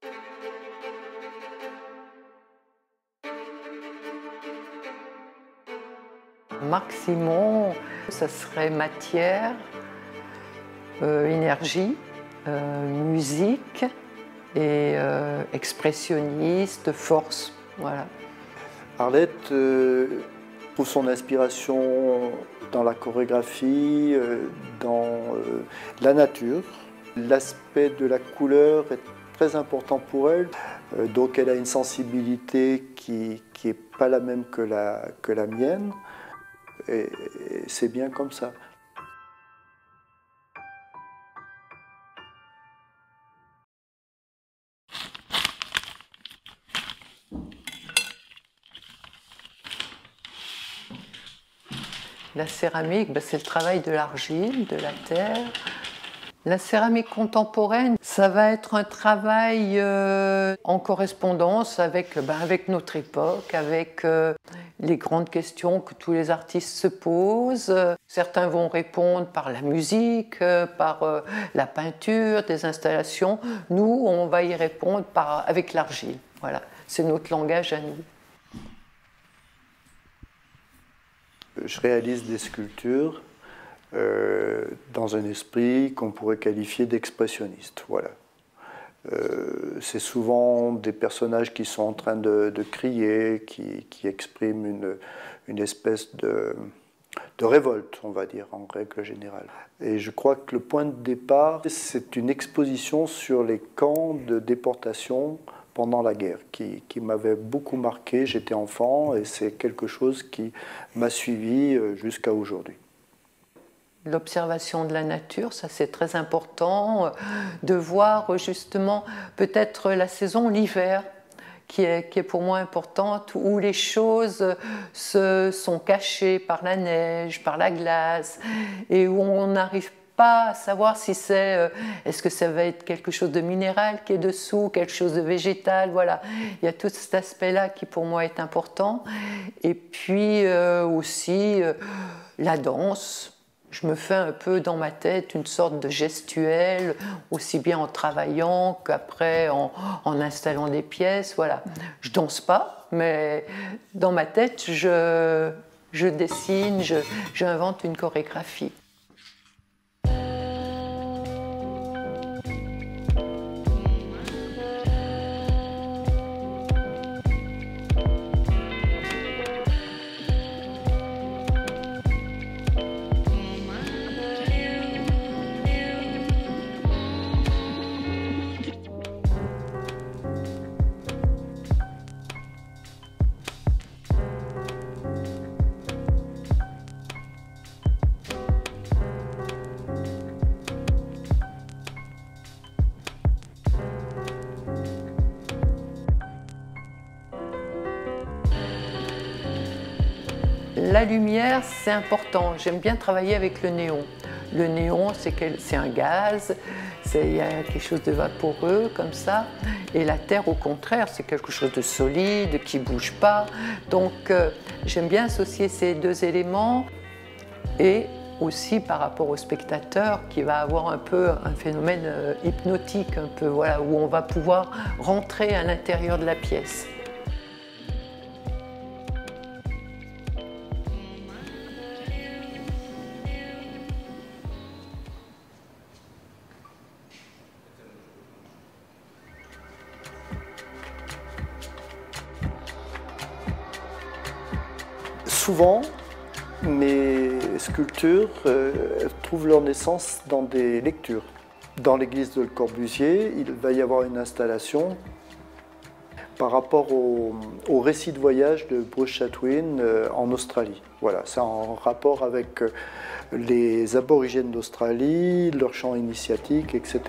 Marc Simon, ça serait matière, énergie, musique et expressionniste, force. Voilà. Arlette trouve son inspiration dans la chorégraphie, dans la nature. L'aspect de la couleur est très important pour elle, donc elle a une sensibilité qui n'est pas la même que la mienne, et c'est bien comme ça. La céramique, c'est le travail de l'argile, de la terre. La céramique contemporaine, ça va être un travail en correspondance avec notre époque, avec les grandes questions que tous les artistes se posent. Certains vont répondre par la musique, par la peinture, des installations. Nous, on va y répondre avec l'argile. Voilà, c'est notre langage à nous. Je réalise des sculptures dans un esprit qu'on pourrait qualifier d'expressionniste. Voilà. C'est souvent des personnages qui sont en train de crier, qui expriment une espèce de révolte, on va dire, en règle générale. Et je crois que le point de départ, c'est une exposition sur les camps de déportation pendant la guerre, qui m'avait beaucoup marqué. J'étais enfant et c'est quelque chose qui m'a suivi jusqu'à aujourd'hui. L'observation de la nature, ça c'est très important, de voir justement peut-être la saison, l'hiver, qui est pour moi importante, où les choses se sont cachées par la neige, par la glace, et où on n'arrive pas à savoir si est-ce que ça va être quelque chose de minéral qui est dessous, quelque chose de végétal, voilà. Il y a tout cet aspect-là qui pour moi est important. Et puis aussi la danse. Je me fais un peu dans ma tête une sorte de gestuelle, aussi bien en travaillant qu'après en installant des pièces, voilà. Je danse pas, mais dans ma tête, je dessine, j'invente une chorégraphie. La lumière, c'est important. J'aime bien travailler avec le néon. Le néon, c'est un gaz, il y a quelque chose de vaporeux comme ça. Et la terre, au contraire, c'est quelque chose de solide, qui ne bouge pas. Donc, j'aime bien associer ces deux éléments. Et aussi par rapport au spectateur, qui va avoir un peu un phénomène hypnotique, un peu, voilà, où on va pouvoir rentrer à l'intérieur de la pièce. Souvent, mes sculptures trouvent leur naissance dans des lectures. Dans l'église de Le Corbusier, il va y avoir une installation par rapport au récit de voyage de Bruce Chatwin en Australie. Voilà, c'est en rapport avec les aborigènes d'Australie, leur chant initiatique, etc.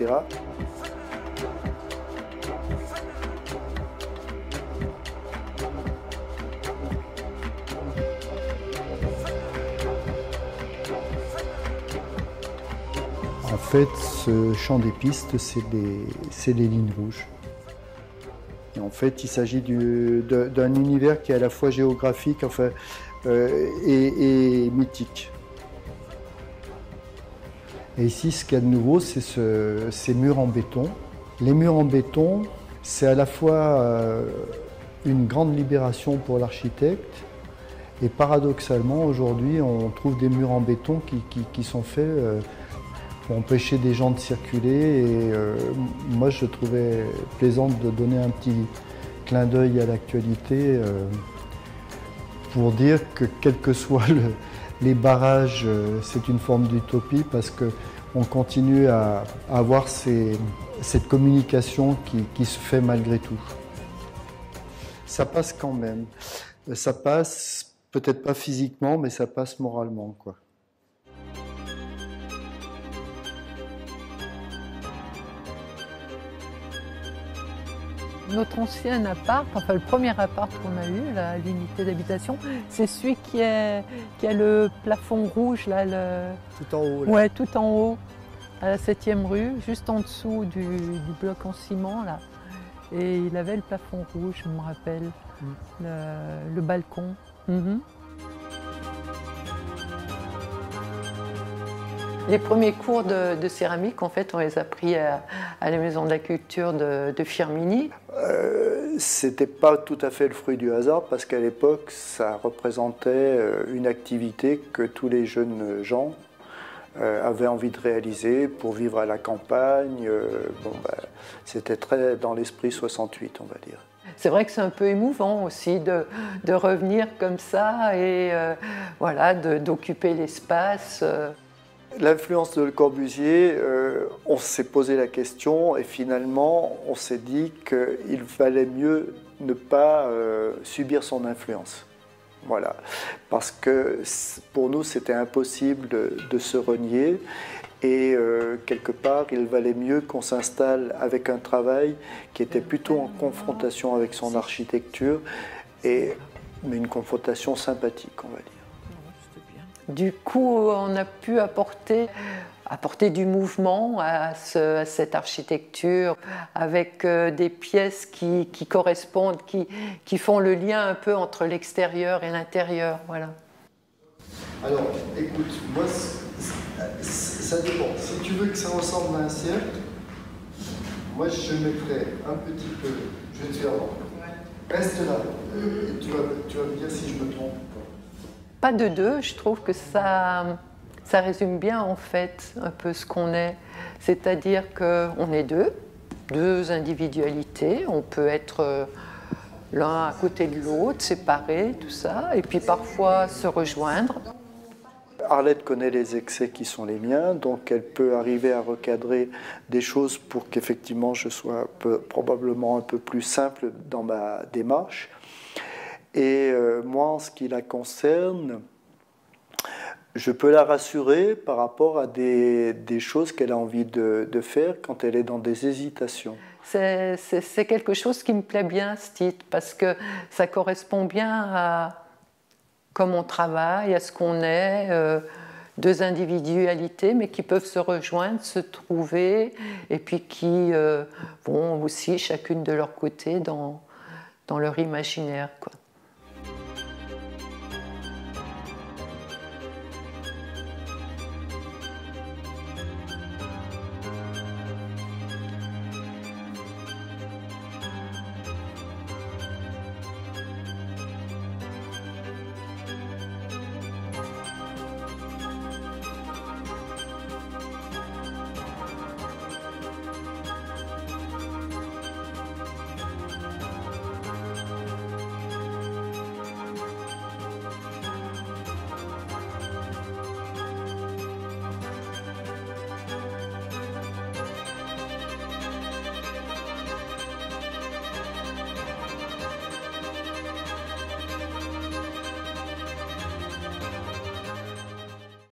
En fait, ce chant des pistes, c'est les lignes rouges. Et en fait, il s'agit d'un univers qui est à la fois géographique enfin, et mythique. Et ici, ce qu'il y a de nouveau, c'est ces murs en béton. Les murs en béton, C'est à la fois une grande libération pour l'architecte et paradoxalement, aujourd'hui, on trouve des murs en béton qui sont faits pour empêcher des gens de circuler. Et moi, je trouvais plaisant de donner un petit clin d'œil à l'actualité pour dire que quels que soient les barrages, c'est une forme d'utopie parce qu'on continue à avoir cette communication qui se fait malgré tout. Ça passe quand même. Ça passe, peut-être pas physiquement, mais ça passe moralement, quoi. Notre ancien appart, enfin le premier appart qu'on a eu, l'unité d'habitation, c'est celui qui a le plafond rouge, là, Tout en haut, là. Ouais, tout en haut, à la 7e rue, juste en dessous du bloc en ciment, là. Et il avait le plafond rouge, je me rappelle, le balcon. Les premiers cours de céramique, en fait, on les a pris à la Maison de la Culture de Firminy. C'était pas tout à fait le fruit du hasard parce qu'à l'époque, ça représentait une activité que tous les jeunes gens avaient envie de réaliser pour vivre à la campagne. C'était très dans l'esprit 68, on va dire. C'est vrai que c'est un peu émouvant aussi de revenir comme ça et voilà, d'occuper l'espace. L'influence de Le Corbusier, on s'est posé la question et finalement on s'est dit qu'il valait mieux ne pas subir son influence. Voilà, parce que pour nous c'était impossible de se renier et quelque part il valait mieux qu'on s'installe avec un travail qui était plutôt en confrontation avec son architecture, mais une confrontation sympathique, on va dire. Du coup, on a pu apporter du mouvement à cette architecture avec des pièces qui correspondent, qui font le lien un peu entre l'extérieur et l'intérieur. Voilà. Alors, écoute, moi, ça dépend. Si tu veux que ça ressemble à un cercle, moi, je mettrais un petit peu. Je vais te faire voir. Reste là. Et tu vas me dire si je me trompe ou pas. Pas de deux, je trouve que ça résume bien en fait un peu ce qu'on est. C'est-à-dire qu'on est deux individualités, on peut être l'un à côté de l'autre, séparés, tout ça, et puis parfois se rejoindre. Arlette connaît les excès qui sont les miens, donc elle peut arriver à recadrer des choses pour qu'effectivement je sois probablement un peu plus simple dans ma démarche. Et moi, en ce qui la concerne, je peux la rassurer par rapport à des choses qu'elle a envie de faire quand elle est dans des hésitations. C'est quelque chose qui me plaît bien, ce titre, parce que ça correspond bien à comment on travaille, à ce qu'on est, deux individualités, mais qui peuvent se rejoindre, se trouver, et puis qui vont aussi chacune de leur côté dans leur imaginaire, quoi.